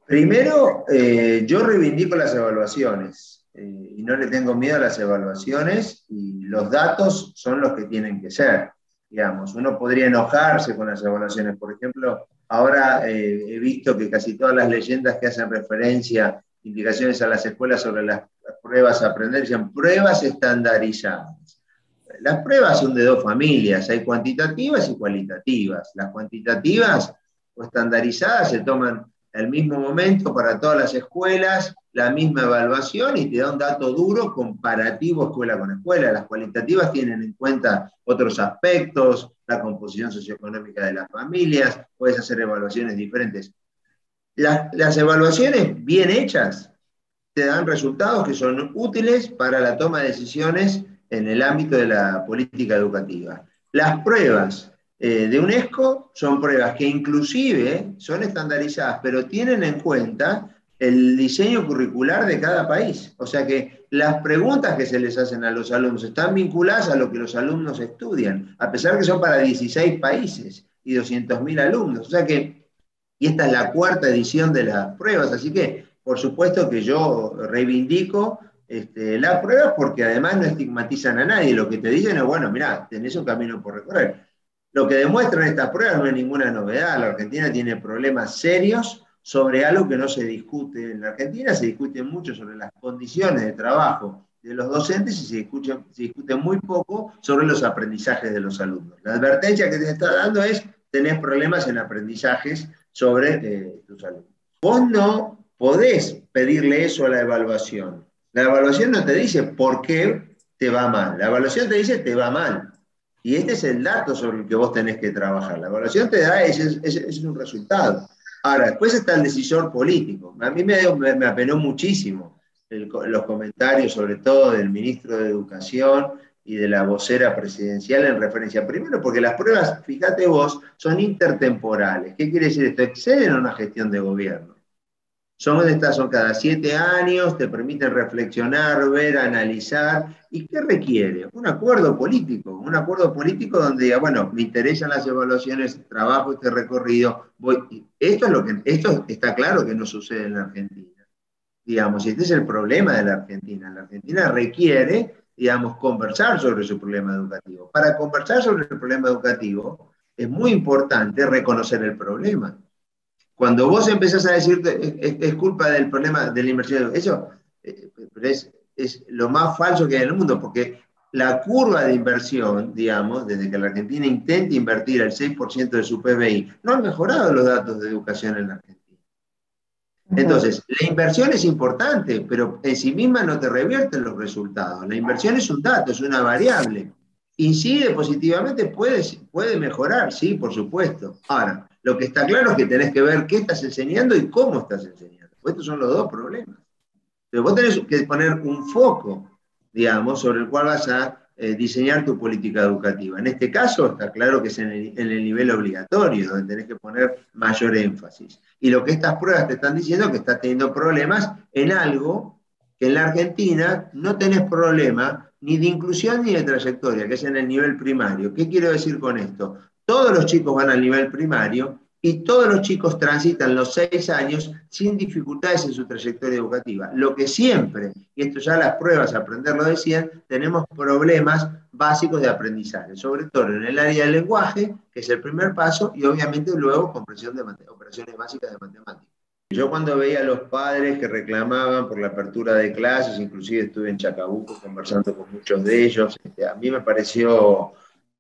Primero, yo reivindico las evaluaciones y no le tengo miedo a las evaluaciones y los datos son los que tienen que ser. Digamos, uno podría enojarse con las evaluaciones. Por ejemplo, ahora he visto que casi todas las leyendas que hacen referencia, indicaciones a las escuelas sobre las pruebas a aprender, dicen pruebas estandarizadas. Las pruebas son de dos familias, hay cuantitativas y cualitativas. Las cuantitativas o estandarizadas se toman al mismo momento para todas las escuelas, la misma evaluación y te da un dato duro comparativo escuela con escuela. Las cualitativas tienen en cuenta otros aspectos, la composición socioeconómica de las familias, puedes hacer evaluaciones diferentes. Las evaluaciones bien hechas te dan resultados que son útiles para la toma de decisiones en el ámbito de la política educativa. Las pruebas de UNESCO son pruebas que inclusive son estandarizadas, pero tienen en cuenta el diseño curricular de cada país. O sea que las preguntas que se les hacen a los alumnos están vinculadas a lo que los alumnos estudian, a pesar que son para 16 países y 200.000 alumnos. O sea que, y esta es la cuarta edición de las pruebas, así que por supuesto que yo reivindico las pruebas porque además no estigmatizan a nadie. Lo que te dicen es, bueno, mirá, tenés un camino por recorrer. Lo que demuestran estas pruebas no es ninguna novedad. La Argentina tiene problemas serios sobre algo que no se discute. En la Argentina se discute mucho sobre las condiciones de trabajo de los docentes y se discute muy poco sobre los aprendizajes de los alumnos. La advertencia que te está dando es, tenés problemas en aprendizajes sobre tus alumnos. Vos no podés pedirle eso a la evaluación. La evaluación no te dice por qué te va mal. La evaluación te dice te va mal. Y este es el dato sobre el que vos tenés que trabajar. La evaluación te da, ese es un resultado. Ahora, después está el decisor político. A mí me apenó muchísimo los comentarios, sobre todo del ministro de Educación y de la vocera presidencial en referencia. Primero, porque las pruebas, fíjate vos, son intertemporales. ¿Qué quiere decir esto? Exceden a una gestión de gobierno. Son cada 7 años, te permiten reflexionar, ver, analizar. ¿Y qué requiere? Un acuerdo político donde diga, bueno, me interesan las evaluaciones, trabajo este recorrido, voy. Esto está claro que no sucede en la Argentina. Digamos, y este es el problema de la Argentina. La Argentina requiere, digamos, conversar sobre su problema educativo. Para conversar sobre el problema educativo, es muy importante reconocer el problema. Cuando vos empezás a decir es culpa del problema de la inversión, eso es lo más falso que hay en el mundo, porque la curva de inversión, digamos, desde que la Argentina intenta invertir el 6% de su PBI, no han mejorado los datos de educación en la Argentina. Entonces, la inversión es importante, pero en sí misma no te revierte los resultados. La inversión es un dato, es una variable. Incide positivamente, puede mejorar, sí, por supuesto. Ahora, lo que está claro es que tenés que ver qué estás enseñando y cómo estás enseñando. Estos son los dos problemas. Pero vos tenés que poner un foco, digamos, sobre el cual vas a diseñar tu política educativa. En este caso, está claro que es en el nivel obligatorio, donde tenés que poner mayor énfasis. Y lo que estas pruebas te están diciendo es que estás teniendo problemas en algo que en la Argentina no tenés problema ni de inclusión ni de trayectoria, que es en el nivel primario. ¿Qué quiero decir con esto? Todos los chicos van al nivel primario y todos los chicos transitan los 6 años sin dificultades en su trayectoria educativa. Lo que siempre, y esto ya las pruebas aprender lo decían, tenemos problemas básicos de aprendizaje, sobre todo en el área del lenguaje, que es el primer paso, y obviamente luego comprensión de operaciones básicas de matemáticas. Yo cuando veía a los padres que reclamaban por la apertura de clases, inclusive estuve en Chacabuco conversando con muchos de ellos, a mí me pareció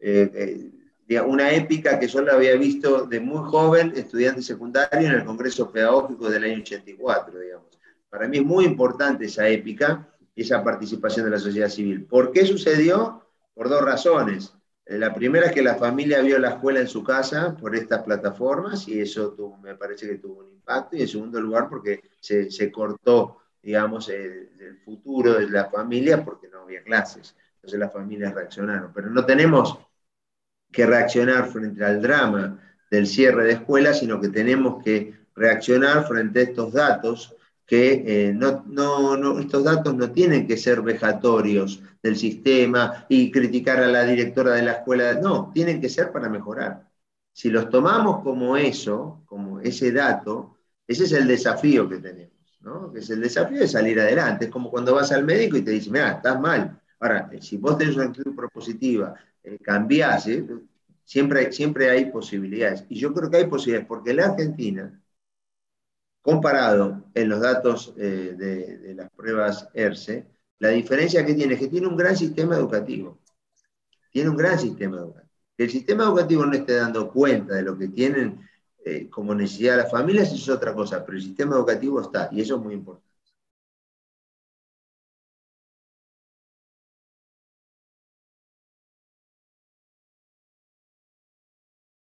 una épica que yo la había visto de muy joven, estudiante secundario, en el Congreso Pedagógico del año 84, digamos. Para mí es muy importante esa épica y esa participación de la sociedad civil. ¿Por qué sucedió? Por dos razones. La primera es que la familia vio la escuela en su casa por estas plataformas y eso me parece que tuvo un impacto. Y en segundo lugar porque se cortó, digamos, el futuro de la familia porque no había clases. Entonces las familias reaccionaron. Pero no tenemos que reaccionar frente al drama del cierre de escuelas, sino que tenemos que reaccionar frente a estos datos que estos datos no tienen que ser vejatorios del sistema y criticar a la directora de la escuela, no, tienen que ser para mejorar. Si los tomamos como eso, como ese dato, Ese es el desafío que tenemos, ¿no? Que es el desafío de salir adelante. Es como cuando vas al médico y te dice, mira, estás mal. Ahora, si vos tenés una actitud propositiva, cambiás, siempre hay posibilidades. Y yo creo que hay posibilidades, porque la Argentina, comparado en los datos de las pruebas ERCE, la diferencia que tiene es que tiene un gran sistema educativo. Tiene un gran sistema educativo. Que el sistema educativo no esté dando cuenta de lo que tienen como necesidad las familias, eso es otra cosa, pero el sistema educativo está, y eso es muy importante.